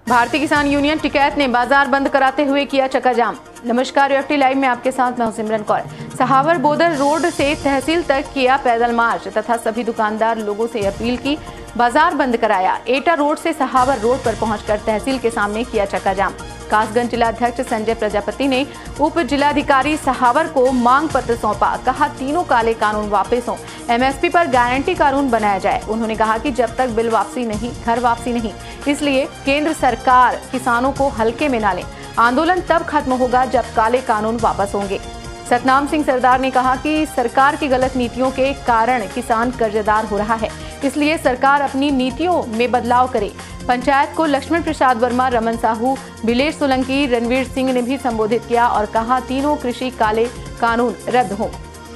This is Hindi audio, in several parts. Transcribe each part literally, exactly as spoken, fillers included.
भारतीय किसान यूनियन टिकैत ने बाजार बंद कराते हुए किया चक्काजाम। नमस्कार, यूएफटी लाइव में आपके साथ मैं हूं सिमरन कौर। सहावर बोदल रोड से तहसील तक किया पैदल मार्च तथा सभी दुकानदार लोगों से अपील की बाजार बंद कराया। एटा रोड से सहावर रोड पर पहुंचकर तहसील के सामने किया चक्काजाम। कासगंज जिलाध्यक्ष संजय प्रजापति ने उप जिलाधिकारी सहावर को मांग पत्र सौंपा। कहा तीनों काले कानून वापस हों, एमएसपी पर गारंटी कानून बनाया जाए। उन्होंने कहा कि जब तक बिल वापसी नहीं, घर वापसी नहीं, इसलिए केंद्र सरकार किसानों को हल्के में ना ले। आंदोलन तब खत्म होगा जब काले कानून वापस होंगे। सतनाम सिंह सरदार ने कहा कि सरकार की गलत नीतियों के कारण किसान कर्जदार हो रहा है, इसलिए सरकार अपनी नीतियों में बदलाव करे। पंचायत को लक्ष्मण प्रसाद वर्मा, रमन साहू, बिलेश सोलंकी, रणवीर सिंह ने भी संबोधित किया और कहा तीनों कृषि काले कानून रद्द हो,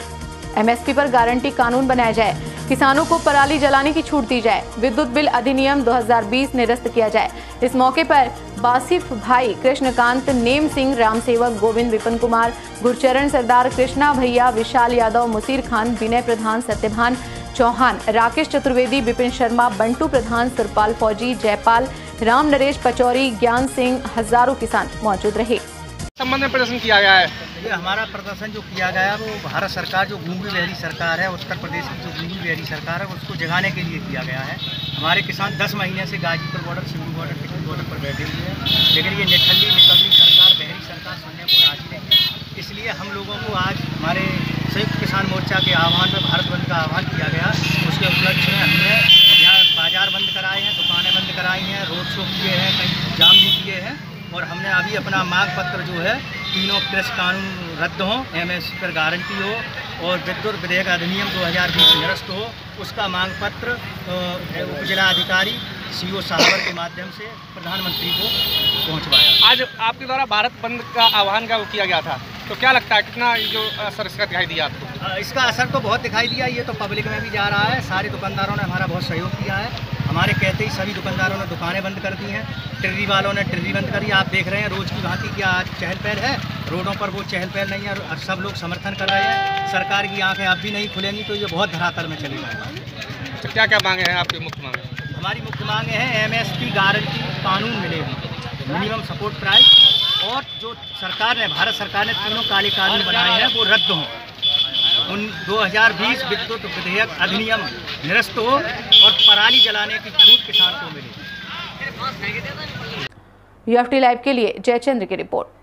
एमएसपी पर गारंटी कानून बनाया जाए, किसानों को पराली जलाने की छूट दी जाए, विद्युत बिल अधिनियम दो हज़ार बीस निरस्त किया जाए। इस मौके पर बासिफ भाई, कृष्णकांत, नेम सिंह, राम सेवक, गोविंद, विपिन कुमार, गुरचरण सरदार, कृष्णा भैया, विशाल यादव, मुसीर खान, विनय प्रधान, सत्यभान चौहान, राकेश चतुर्वेदी, विपिन शर्मा, बंटू प्रधान, सुरपाल फौजी, जयपाल, राम नरेश पचौरी, ज्ञान सिंह, हजारों किसान मौजूद रहे। संबंध में प्रदर्शन किया गया है। ये हमारा प्रदर्शन जो किया गया वो भारत सरकार जो गूंगी बहरी सरकार है, उत्तर प्रदेश की जो गूंगी बहरी सरकार है उसको जगाने के लिए किया गया है। हमारे किसान दस महीने से Ghazipur border, Sindhu border, Tikri border पर बैठे हुए हैं, लेकिन ये निठल्ली निकलनी सरकार, बहरी सरकार सुनने को राजी नहीं है। इसलिए हम लोगों को आज हमारे संयुक्त किसान मोर्चा के आह्वान में भारत बंद का आह्वान किया गया। उसके उपलक्ष्य में हमने यहाँ बाजार बंद कराए हैं, दुकानें बंद कराई हैं, रोड शो किए हैं, कहीं जाम भी किए हैं और हमने अभी अपना मांग पत्र जो है तीनों कृषि कानून रद्द हों, एमएसपी पर गारंटी हो और विद्युत विधेयक अधिनियम दो हज़ार बीस निरस्त हो, उसका मांग पत्र उप जिलाधिकारी सीओ सहावर के माध्यम से प्रधानमंत्री को पहुंचवाया। आज आपके द्वारा भारत बंद का आह्वान का वो किया गया था, तो क्या लगता है कितना जो असर इसका दिखाई दिया आपको? इसका असर तो बहुत दिखाई दिया। ये तो पब्लिक में भी जा रहा है, सारे दुकानदारों ने हमारा बहुत सहयोग किया है। हमारे कहते ही सभी दुकानदारों ने दुकानें बंद कर दी हैं, टिर्री वालों ने टिर्री बंद करी। आप देख रहे हैं रोज़ की भांति क्या आज चहल पहल है, रोडों पर वो चहल पहल नहीं है और सब लोग समर्थन कर रहे हैं। सरकार की आंखें अब भी नहीं खुलेंगी तो ये बहुत धरातल में चली जाएगी। तो क्या क्या मांगे हैं आपकी मुख्य मांगे? हमारी मुख्य मांगे हैं एमएसपी गारंटी कानून मिलेगी, मिनिमम सपोर्ट प्राइस, और जो सरकार ने, भारत सरकार ने तीनों काले कानून बनाए हैं वो रद्द हों, उन दो हज़ार बीस विद्युत विधेयक अधिनियम निरस्त हो और पराली जलाने की छूट किसान को मिले। यूएफटी लाइव के लिए जयचंद्र की रिपोर्ट।